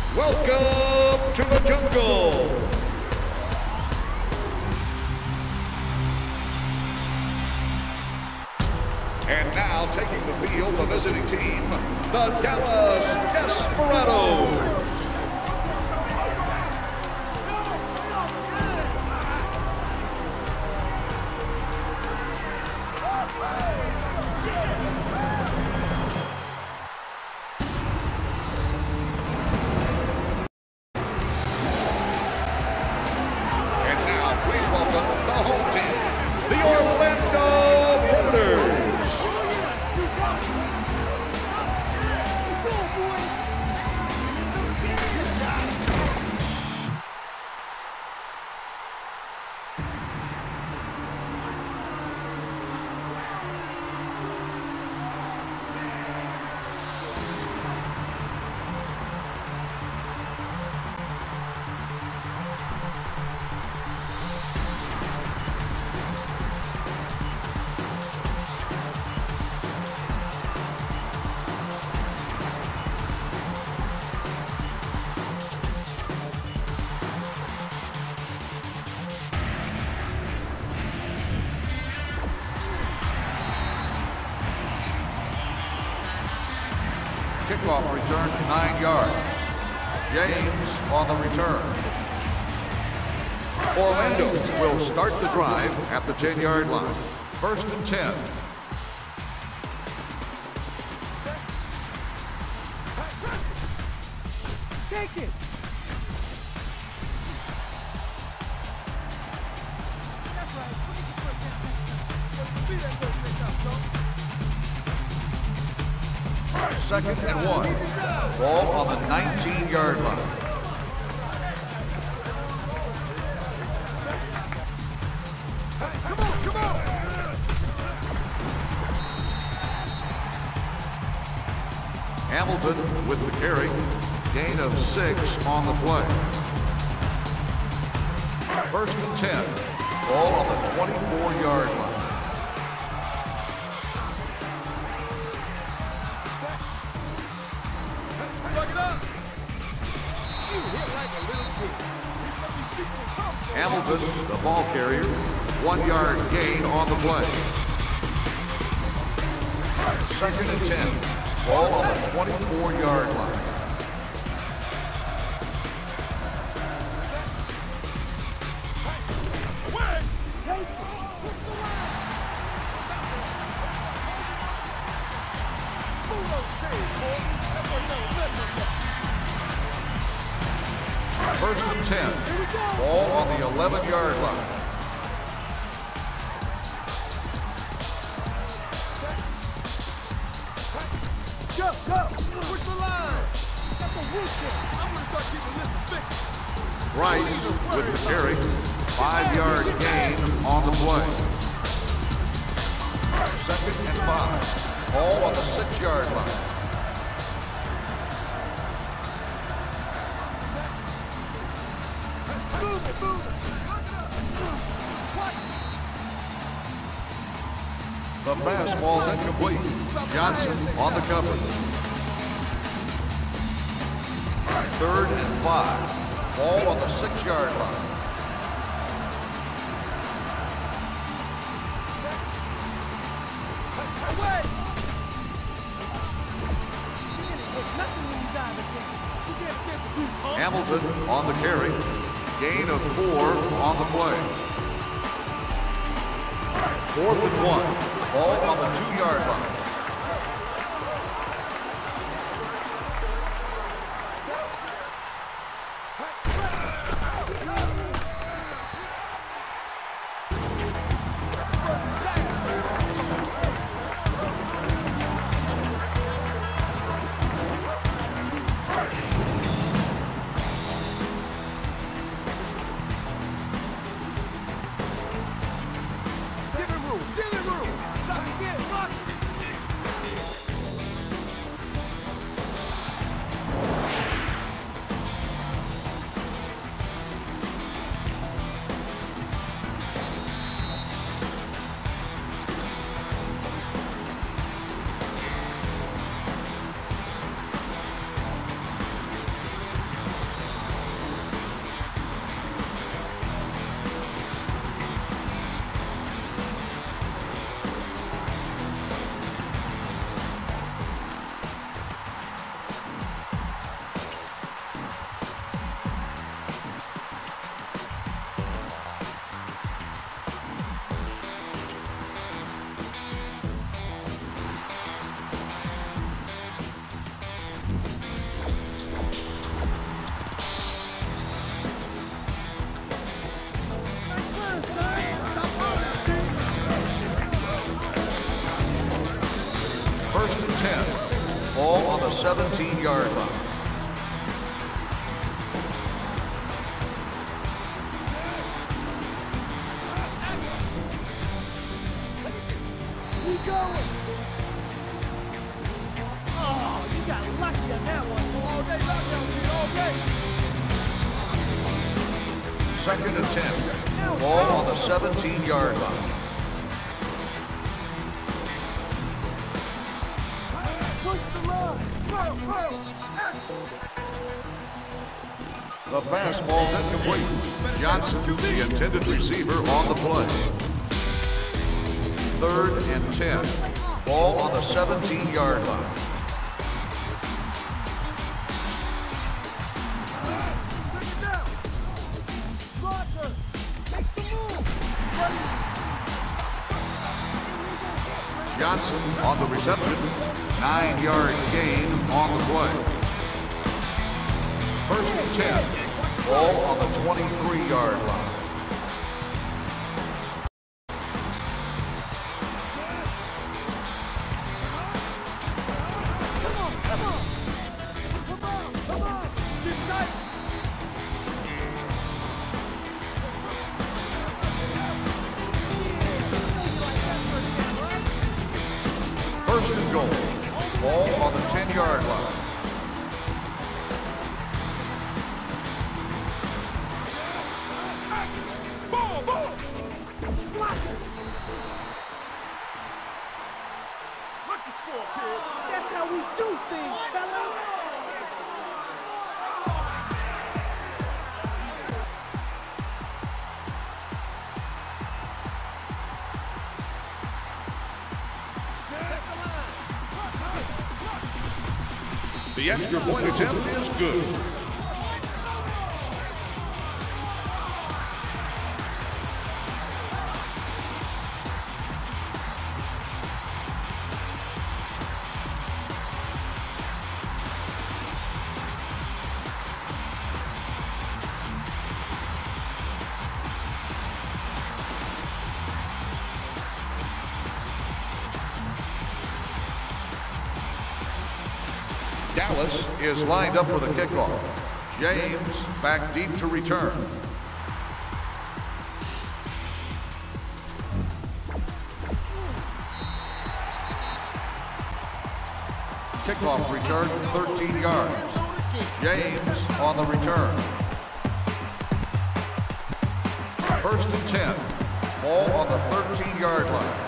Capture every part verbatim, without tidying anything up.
Welcome to the jungle. And now taking the field, the visiting team, the Dallas Desperados. Kickoff return to nine yards. James on the return. Orlando will start the drive at the ten-yard line. First and ten. Take it. That's right. Second and one. Ball on the nineteen-yard line. Come on, come on. Hamilton with the carry. Gain of six on the play. First and ten. Ball on the twenty-four-yard line. Hamilton, the ball carrier, one-yard gain on the play. Second and ten. Ball on the twenty-four-yard line. First and ten. Ball on the eleven-yard line. Go, go. Push the line. That's a wood kick. I'm going to start keeping this fixed. Rice with the carry. Five-yard gain on the play. Second and five. Ball on the six-yard line. The pass falls incomplete. Johnson on the cover. Third and five. Ball on the six-yard line. Hamilton on the carry. Gain of four on the play. Fourth and one. Ball on the two-yard line. seventeen-yard line. Keep going. Oh, you got lucky on that one. All day, all day. Second and ten. Ball on the seventeen-yard line. Push the line. Throw, throw. The pass ball's incomplete. Johnson, the intended receiver, on the play. Third and ten. Ball on the seventeen-yard line. Johnson on the reception. Nine-yard gain on the play. First and ten. Ball on the twenty-three-yard line. First and goal. Ball on the ten-yard line. Ball, ball. Block it. Look at score, kid. That's how we do things, fellas. The extra point attempt is good. Dallas is lined up for the kickoff. James back deep to return. Kickoff return thirteen yards. James on the return. First and ten. Ball on the thirteen-yard line.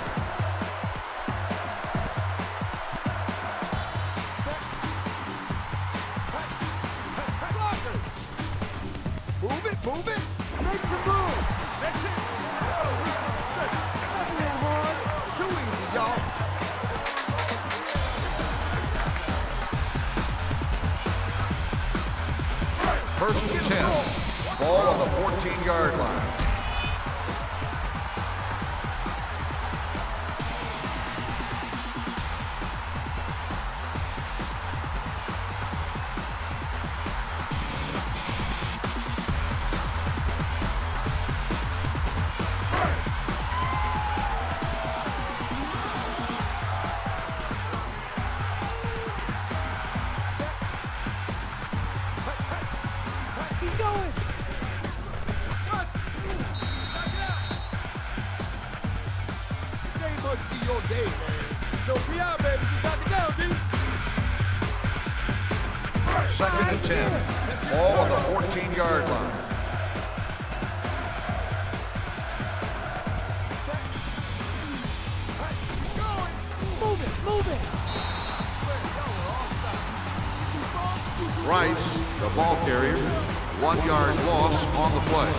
Move it, move it. Make some room. That's it. That's a little hard. Too easy, y'all. First and ten. Ball on the fourteen-yard line. He's going. Today must be your day, man. So P I, baby, you got it down, D. Second and ten. Ball on the fourteen-yard line. He's going. Move it, move it. I swear, y'all are offside. Rice, the ball carrier. One-yard loss on the play.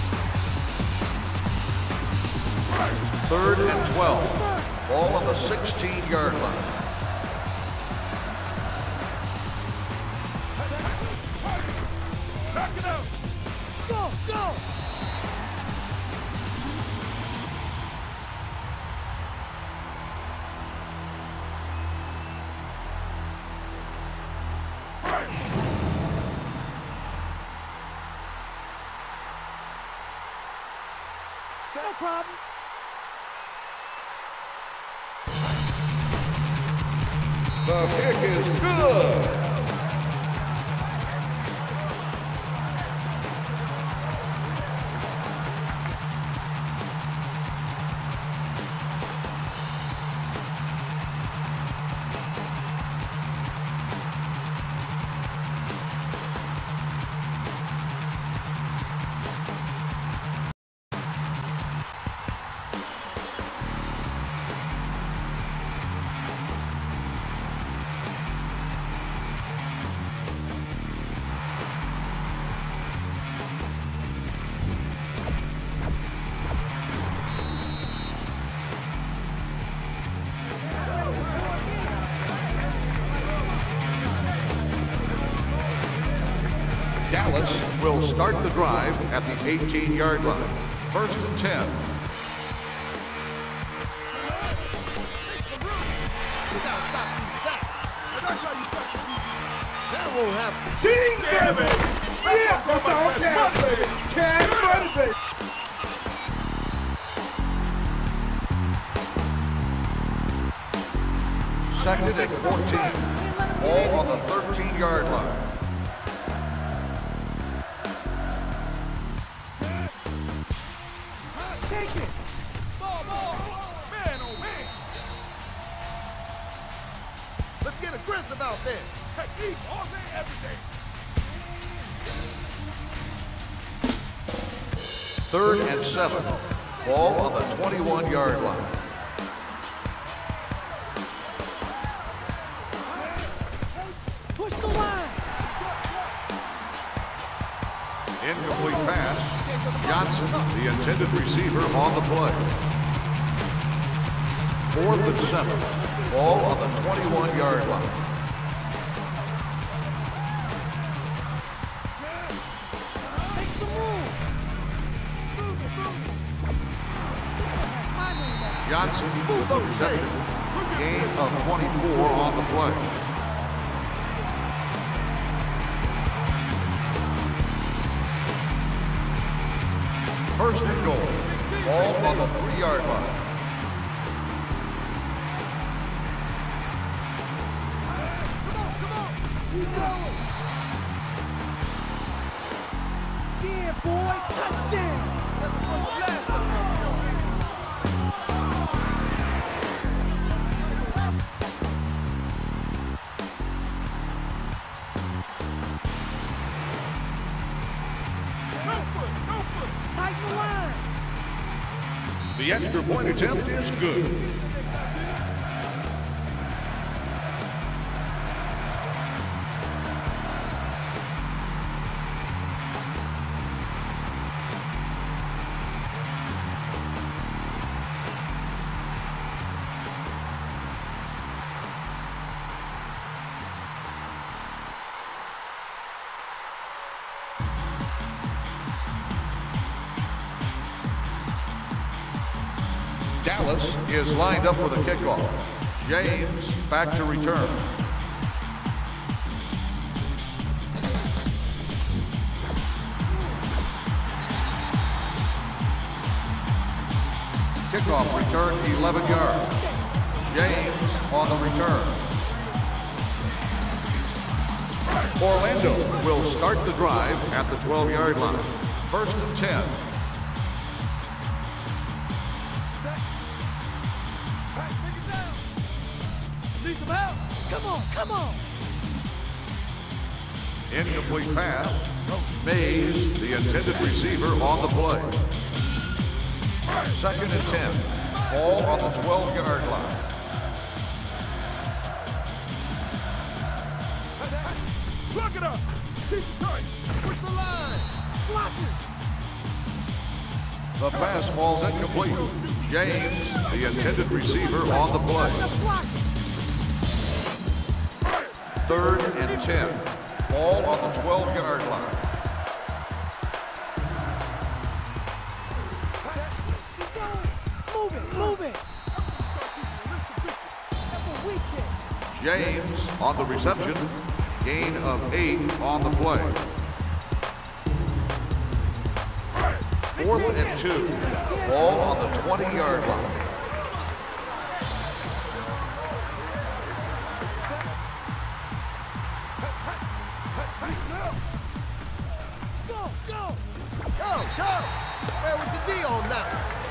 Third and twelve. Ball on the sixteen-yard line. Back it up. Go, go. No problem. The kick is good. Dallas will start the drive at the eighteen-yard line. First and ten. That won't happen. Ching, baby! Yeah, that's all cash, baby. Cash money, baby. Second and fourteen. Ball on the thirteen-yard line. Take it. Ball, ball. Man, oh man. Let's get aggressive out there. Technique all day, every day. Third and seven. Ball on the twenty-one-yard line. Push the line. Incomplete pass. Johnson, the intended receiver, on the play. Fourth and seven. Ball on the twenty-one-yard line. Make some room. Move it, move it. Johnson with the reception. Gain of twenty-four on the play. First and goal. Ball on the three-yard line. Yeah, boy. Touchdown. That's the last Tighten the line. The extra point attempt is good. Dallas is lined up for the kickoff. James back to return. Kickoff return eleven yards. James on the return. Orlando will start the drive at the twelve-yard line. First and ten. Need some help? Come on, come on. Incomplete pass. Mays, the intended receiver, on the play. Second and ten. Ball on the twelve-yard line. Plug it up. Keep it tight. Push the line. Block it. The pass falls incomplete. James, the intended receiver, on the play. Third and ten. Ball on the twelve-yard line. Move it, move it. That's a weak kick. James on the reception. Gain of eight on the play. Fourth and two. Ball on the twenty-yard line. Go, go. Go, go. Where was the D on that?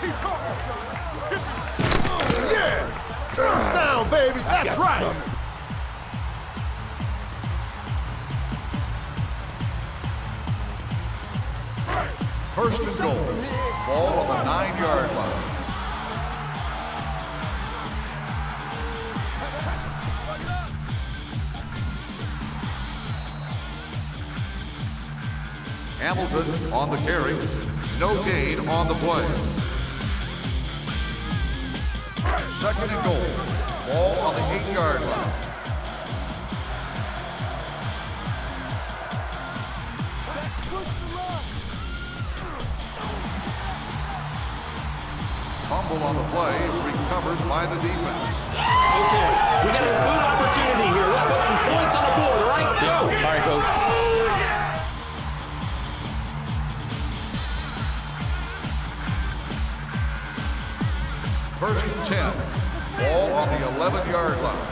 Yeah. First down, baby. That's right. First and goal. Ball on the nine-yard line. Hamilton on the carry. No gain on the play. Second and goal. Ball on the eight-yard line. Fumble on the play, recovered by the defense. Okay, we got a good opportunity here. Let's put some points on the board, all right? Go! All right, Coach. First and ten. Ball on the eleven-yard line.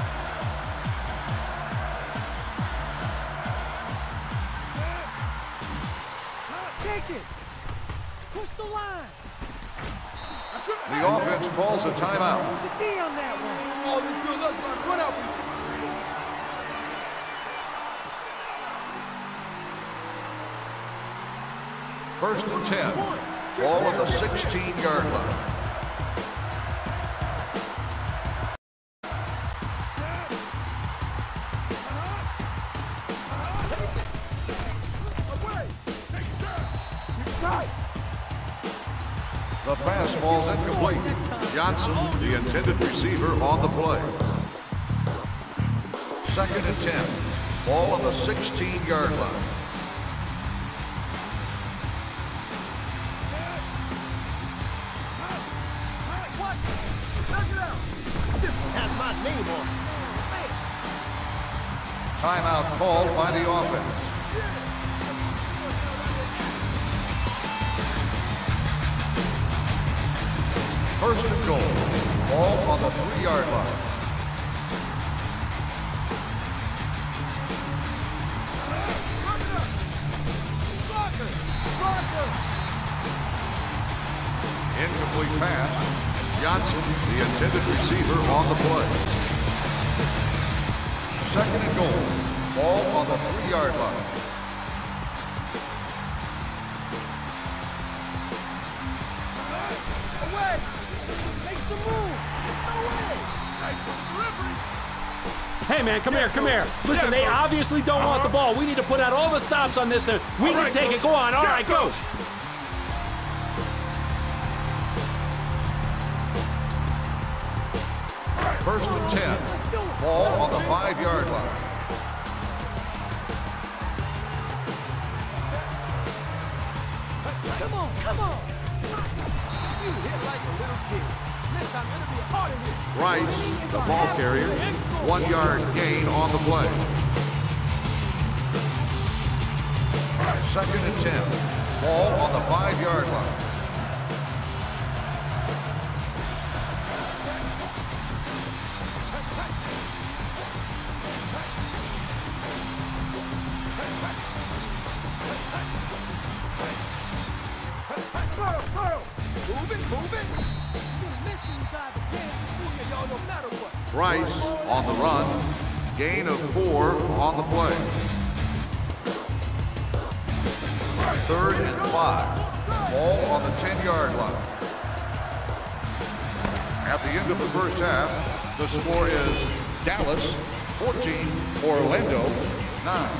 Take it. Push the line. The offense calls a timeout. It's a D on that one. All this good luck, man. Run out. First and ten. Ball on the sixteen-yard line. The pass falls incomplete. Johnson, the intended receiver, on the play. Second and ten. Ball on the sixteen-yard line. This one has my name on it. Timeout called by the offense. First and goal. Ball on the three-yard line. Incomplete pass. Johnson, the intended receiver, on the play. Second and goal. Ball on the three-yard line. Away. Make some room. No way. Hey, man, come here, come here. Listen, they obviously don't want the ball. We need to put out all the stops on this. We can take it. Go on. All right, coach. First and ten. Ball on the five-yard line. Come on, come on. You hit like a little kid. Next time, it'll be harder here. Rice, the ball carrier. One-yard gain on the play. Second and ten. Ball on the five-yard line. Rice on the run. Gain of four on the play. Third and five. Ball on the ten-yard line. At the end of the first half, the score is Dallas fourteen, Orlando nine.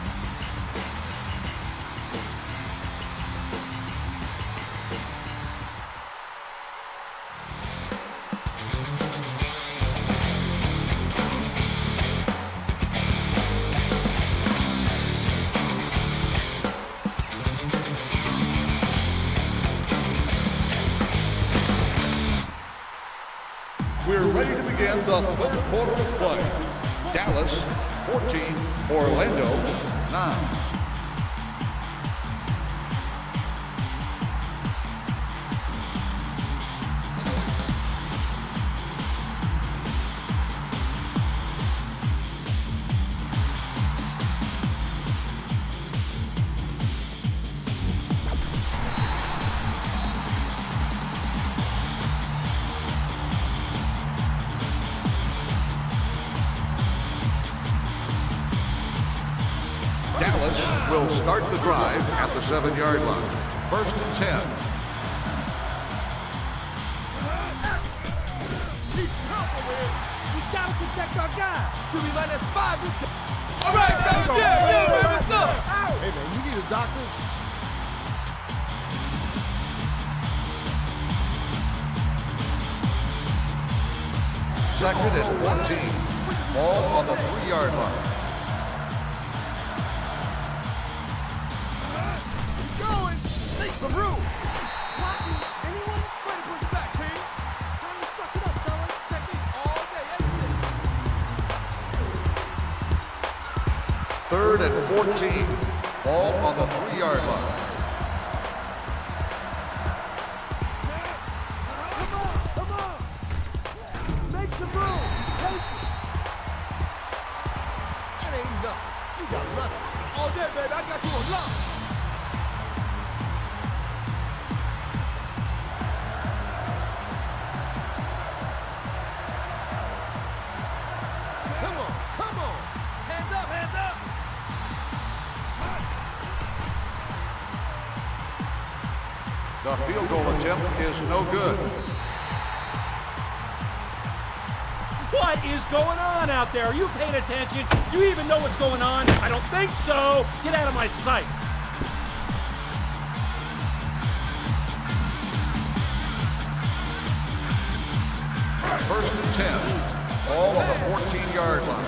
We're ready to begin the third quarter of play. Dallas fourteen, Orlando nine. Dallas will start the drive at the seven-yard line. First and ten. We gotta protect our guy. Should we let us five this time? All right, coach. Yeah, yeah, man, what's up? Hey, man, you need a doctor? Second and fourteen. Ball on the three-yard line. some room. Blocking anyone? Way to push it back, team. Time to suck it up, fellas. Technique all day, every day. Third and fourteen. Ball on the three-yard line. Come on, come on. Make some room. Take it. That ain't nothing. You got nothing. All day, baby. I got you a lot. Come on, come on. Hands up, hands up. The field goal attempt is no good. What is going on out there? Are you paying attention? Do you even know what's going on? I don't think so. Get out of my sight. First and ten. Ball on the fourteen-yard line.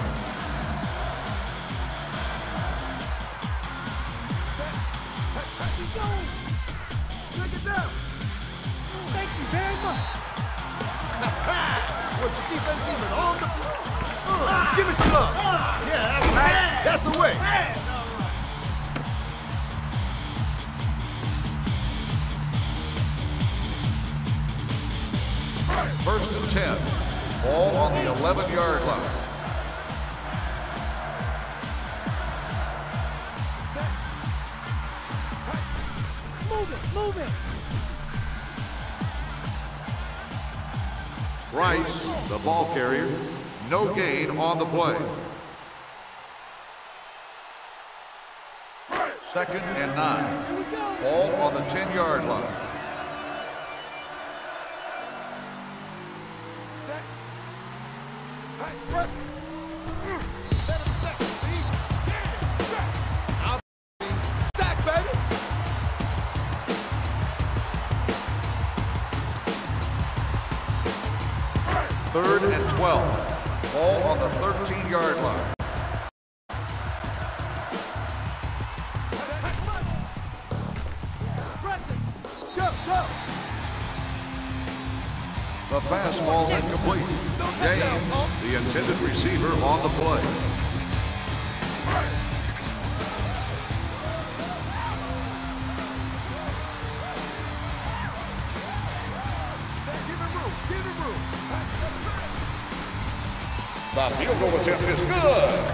Keep going. Break it down. Thank you very much. Was the defense even on the floor? Uh, give me some love. Yeah, that's right. That's the way. First and ten. Ball on the eleven-yard line. Move it, move it. Rice, the ball carrier. No gain on the play. Second and nine. Ball on the ten-yard line. Third and twelve. Ball on the thirteen-yard line. Go, go. The fastball's incomplete. James, the intended receiver, on the play. Give him room, give him room. The field goal attempt is good.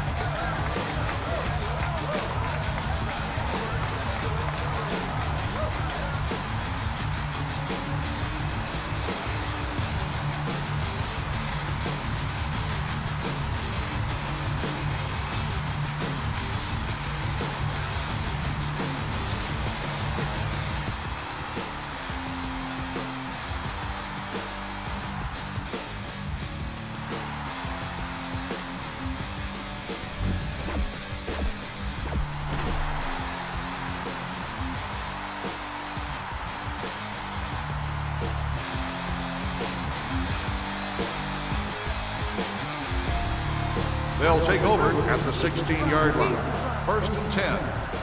They'll take over at the sixteen-yard line. First and ten.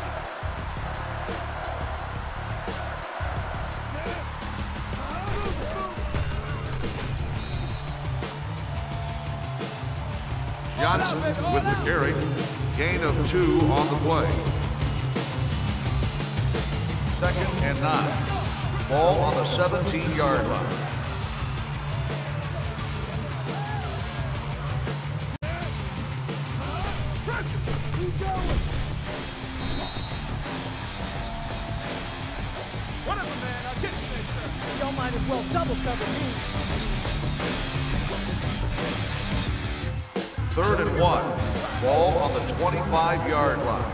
Johnson with the carry. Gain of two on the play. Second and nine. Ball on the seventeen-yard line. Whatever, man. I'll get you next time. Y'all might as well double cover me. Third and one. Ball on the twenty-five-yard line.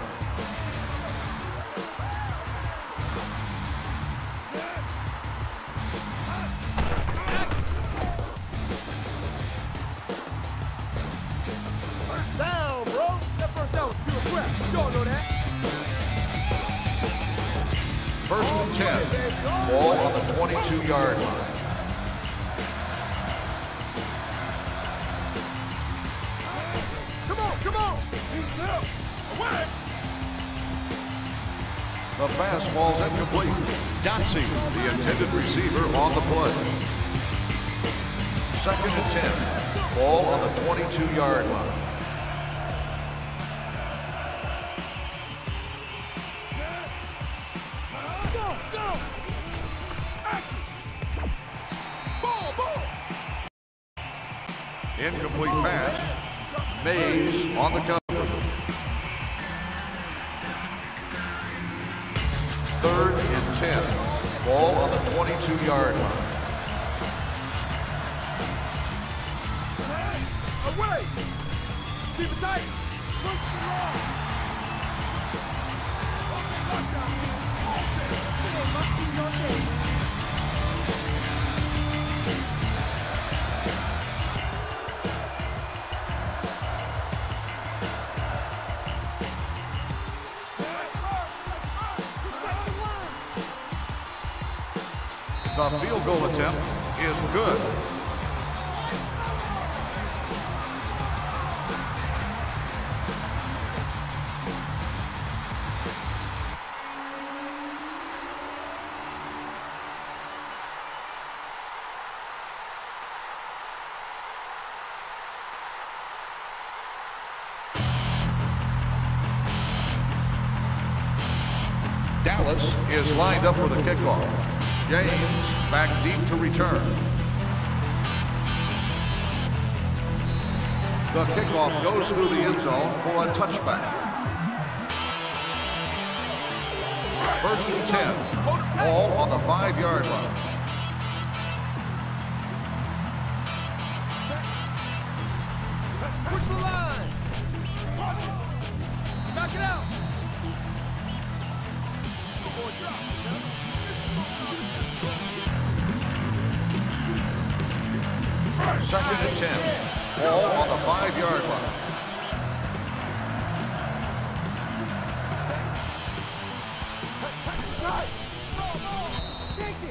First down, bro. That first down was pure crap. Y'all know that. First and ten. Ball on the twenty-two-yard line. Come on, come on. Away. The fastball's incomplete. Dotsey, the intended receiver, on the play. Second and ten. Ball on the twenty-two yard line. Go, go! Action! Ball, ball! Incomplete pass. Mays on the cover. Third and ten. Ball on the twenty-two yard line. Away! Keep it tight! Push the line! Today must be your day. The field goal attempt is good. Dallas is lined up for the kickoff. James back deep to return. The kickoff goes through the end zone for a touchback. First and ten. Ball on the five yard line. Push the line! Knock it out! Second and ten. Ball on the five yard line. Take it!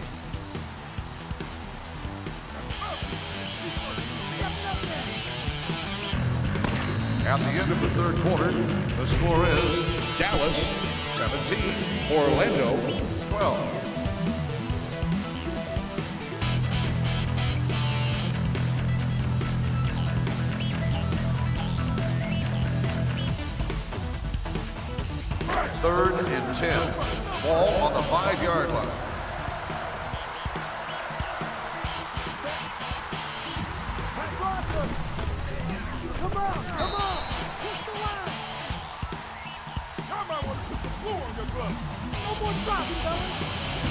At the end of the third quarter, the score is Dallas seventeen, Orlando twelve. Third and ten. Ball on the five yard line. Come on, come on! Push the line! Y'all might want to put some glue on your glove. No more drops, fellas!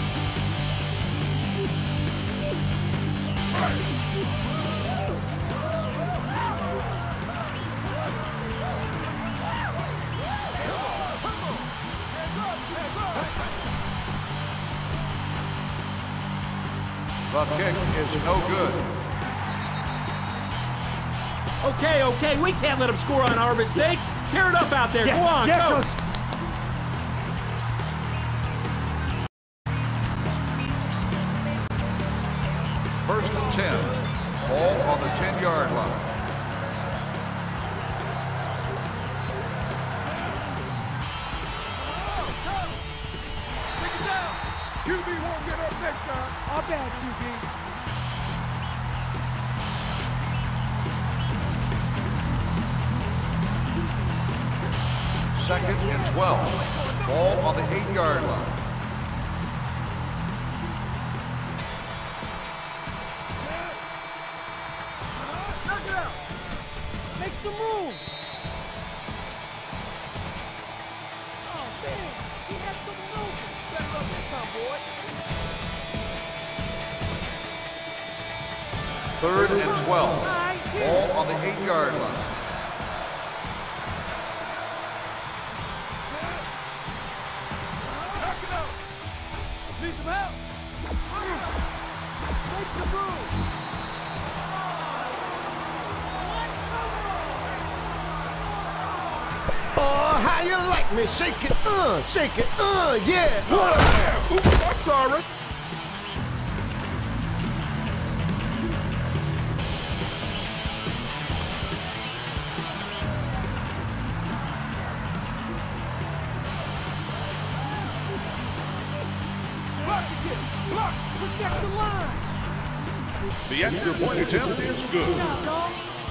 The kick is no good. Okay, okay, we can't let them score on our mistake. Tear it up out there. Yeah, Go on, yeah, go. Coach. First and ten. Ball on the ten yard line. Take it down! Q B won't get up next time. Our bad, Q B. Second and twelve. Ball on the eight yard line. Knock it out! Make some room! Oh, man! He had someone open! Set it up this time, boy! Third and twelve. Ball on the eight yard line. Knock it out! Need some help? Make some room! Oh, how you like me? Shake it, uh, shake it, uh, yeah. Uh, oops, I'm sorry. Block! Protect the line! The extra point attempt is good. Good job, dog.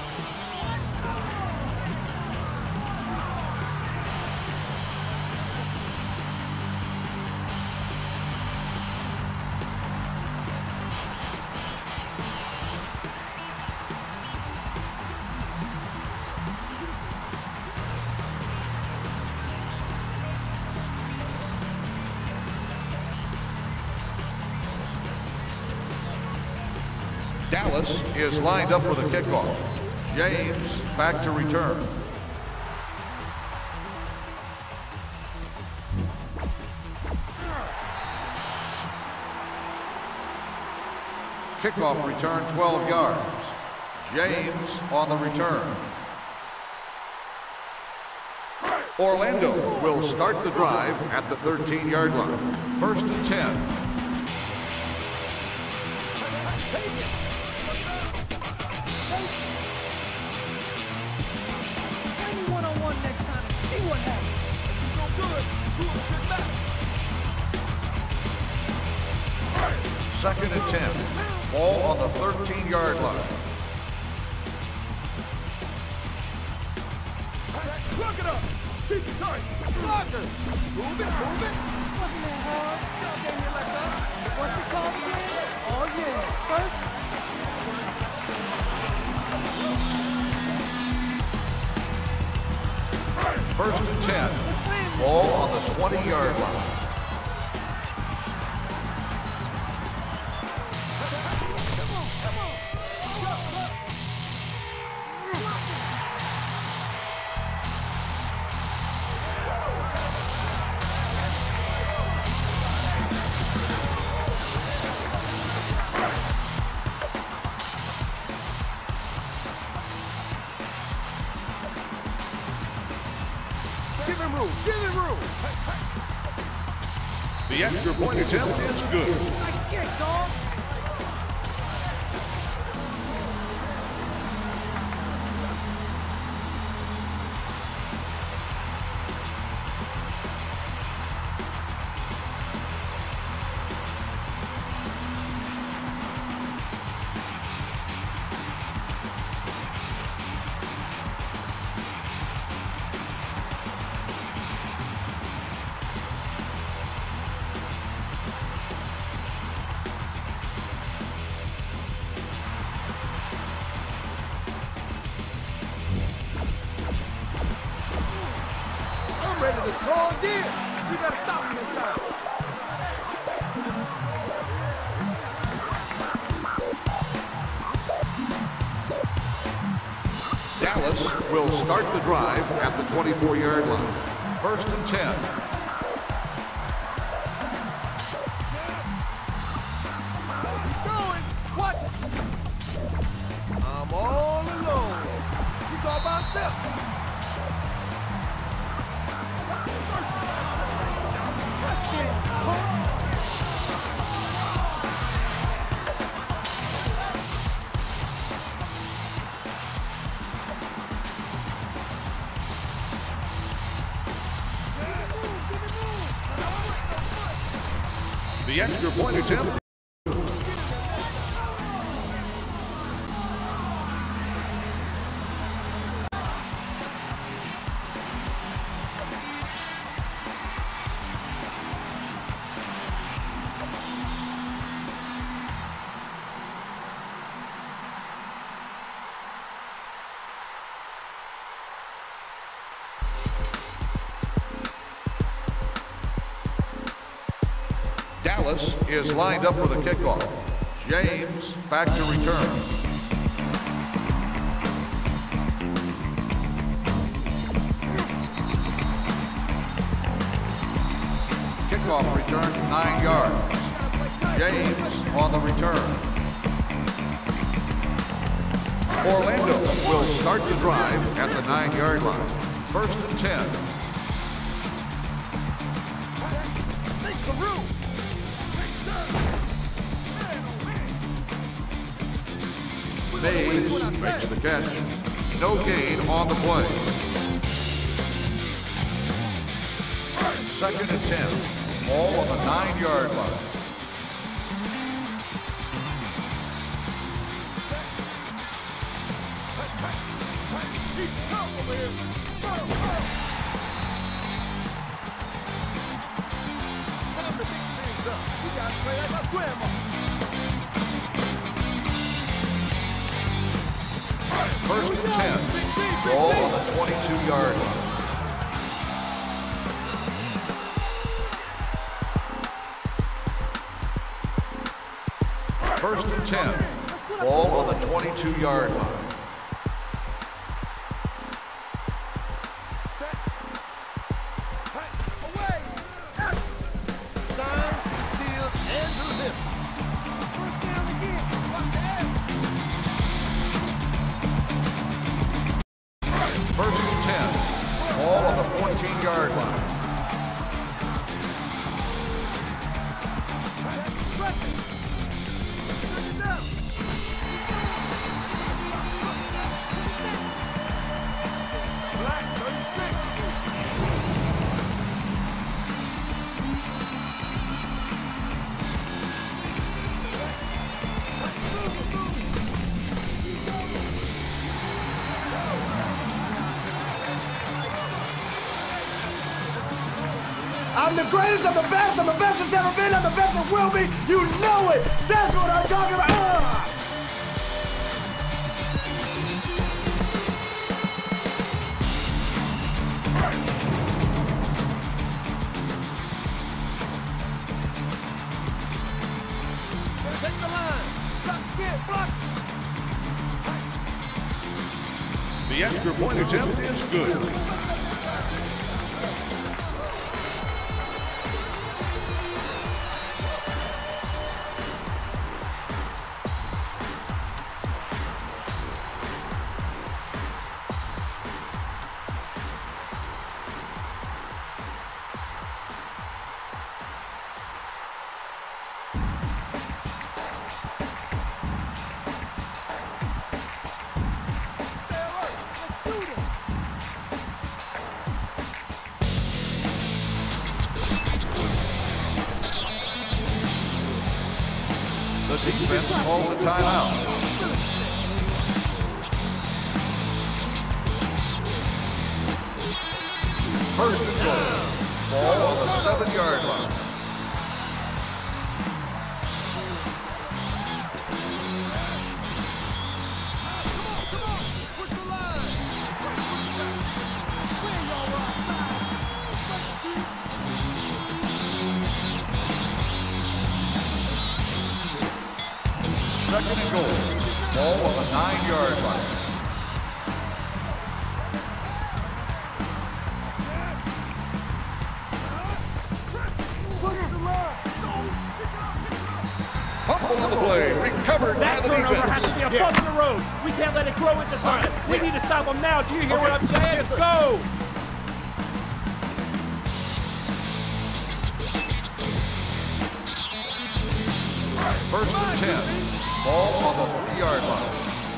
Dallas is lined up for the kickoff. James back to return. Kickoff return twelve yards. James on the return. Orlando will start the drive at the thirteen yard line. First and ten. One-on-one next time and see what happens. You go good. Do it, trick back. Second and ten. Ball on the thirteen yard line. Plug it up. Keep it tight. Blocker. Move it, move it. Wasn't that hard? Y'all gave me like that. What's it called again? Oh, yeah. First. First and ten. Ball on the twenty yard line. Come on, come on. Give him room. Give him room. The extra point attempt is good. Nice kick, dog. Ready to score again. You gotta stop him this time. Dallas will start the drive at the twenty-four yard line. First and ten. He's going. Watch it. I'm all alone. He's all by himself. The extra point attempt. Dallas is lined up for the kickoff. James back to return. Kickoff return nine yards. James on the return. Orlando will start the drive at the nine yard line. First and ten. Make some room. Mays makes the catch. No gain on the play. Second and ten. Ball on the nine yard line. Keep calm over here. Go, go. Time to mix things up. We gotta play like my grandma. First and ten. Ball on the twenty-two yard line. First and ten. Ball on the twenty-two yard line. I'm the greatest, I'm the best, I'm the best that's ever been, I'm the best that will be. You know it. That's what I'm talking about. Ah! Take the line. Block, get, block. The extra point attempt is good. The defense calls a timeout. First and goal. Ball on the seven yard line. Second and goal. Ball on the nine yard line. Fumble on the play. Recovered by That the turnover defense. has to be a bump in the road. We can't let it grow into something. We need to stop them now. Do you hear what I'm saying? Let's go. First and ten. Ball on the three yard line.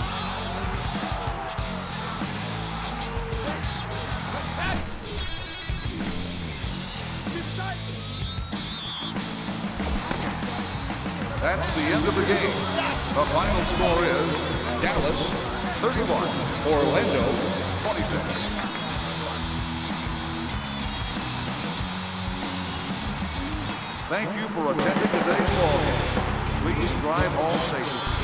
That's the end of the game. The final score is Dallas thirty-one, Orlando twenty-six. Thank you for attending today's ball game. Please drive all safely.